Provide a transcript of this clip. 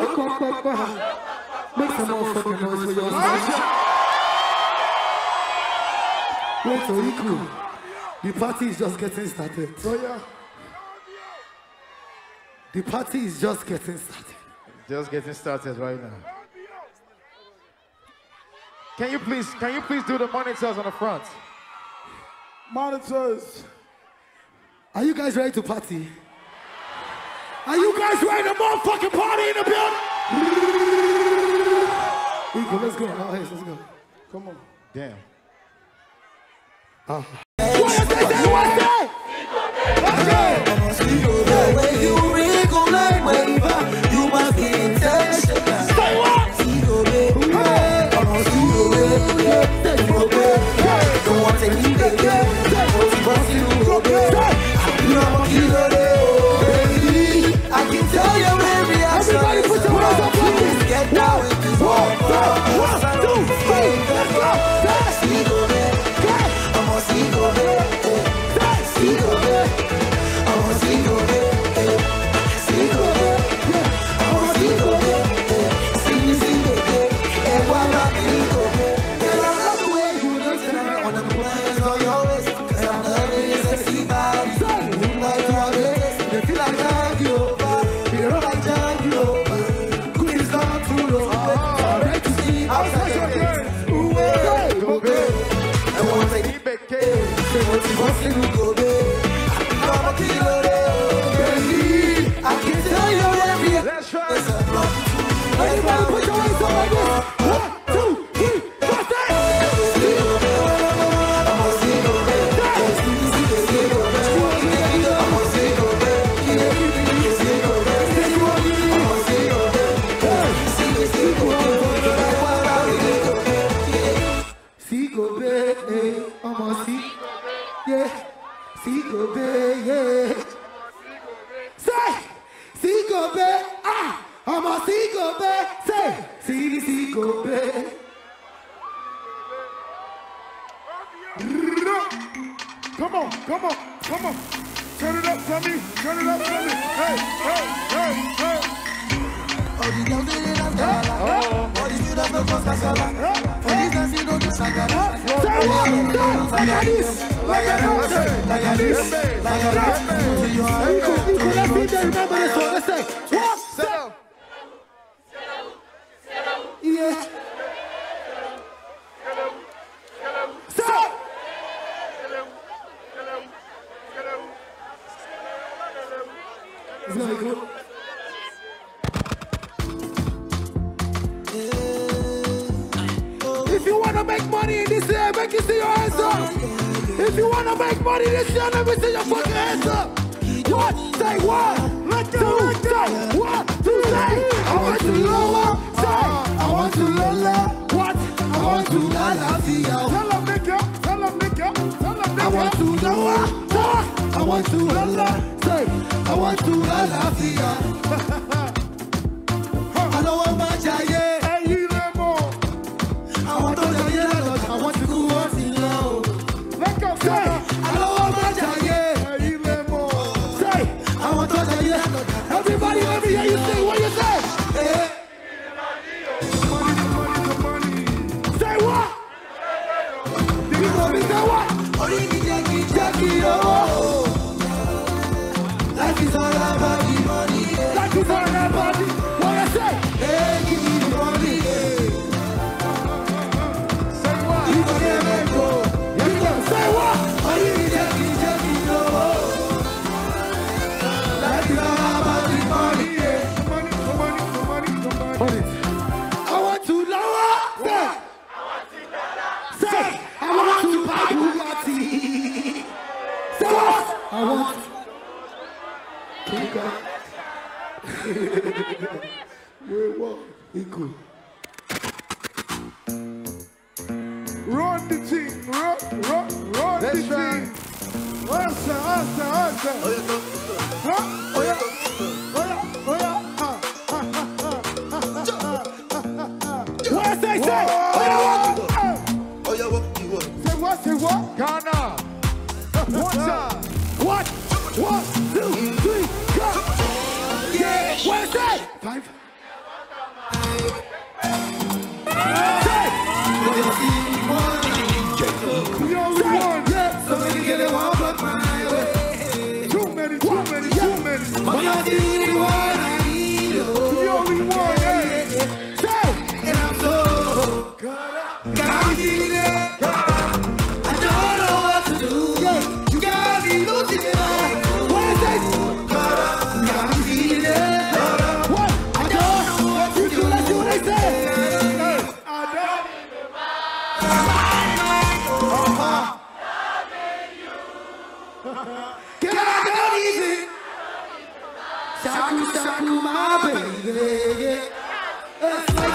Make some more fucking noise for yourself. Wait till you cool. The party is just getting started. Oh yeah. The party is just getting started. Just getting started right now. Can you please do the monitors on the front? Monitors. Are you guys ready to party? Are you guys ready to motherfucking party in the building? Let's go. Let's go. Come on. Damn. What is that? When you wriggle like waver, you must be intentional. Say what? Don't want to leave it again. I can tell you every action. Everybody put your hands up, please. Get down with this one. 1, 2, 3, let's go. I'm a single man. Single man. I'm a single man. Single man. I'm a single man. Single man. And while I'm single man, I love the way you look tonight. On the plans on your waist, 'cause I'm loving your sexy body. Look like your waist, they feel like drag you over. Feel like drag you over. Queen's gone too low. Alright to see outside your gates. Ooh, go babe. I want to keep it cake. Say what you want to go babe. I'm a kilo baby. I can tell you every. Let's try. Everybody put your hands up like this. 1, 2, 3, bust it. Come on. Turn it up for me. Hey. All these girls they dance Gala. All these students don't cross Casala. For this dance you don't do Sagala. Like a this. Remember this one. Let's say, what? Yeah. Stop. It's gonna be cool. If you wanna make money in this year, make you see your hands up. If you wanna make money this year, let me see your fucking hands up. What? Say what? Let's go. Say what? To say. I want to lower. Say I want to lower. What? I want to lower. Tell them, Nick. I want to lower. I want to lower. Say I want to lower. I don't want my giant. I want to go on in love. Let go. Say, I don't want my giant. Say, I want to go. Everybody, let me hear you sing. What you say? Money. Say what? You want me to say what? Jackie, oh. Life is all about the money. Like you talking about me. What you say? Hey, give me the money. Say what? You go never go. Say what? Jackie, oh. Life is all about the money. Money. I want to lower. Say, I want to buy Bugatti. Say what? I want. Keep going. Where what? Equal. Run the team. Run the team. Answer. What I say? Say what? Ghana. One time. What? 1, 2, 3, go. Yeah. What I say? 5. The only one. So many get it one but my way. Too many. But you're the one I need. The only one. Say. And I'm so got me feeling it. I don't know what to do. You got me losing it. What is this? Got me feeling it. What? I don't know what to do. Let's see what they say. Girl, I don't even. Shaku, shaku, my baby.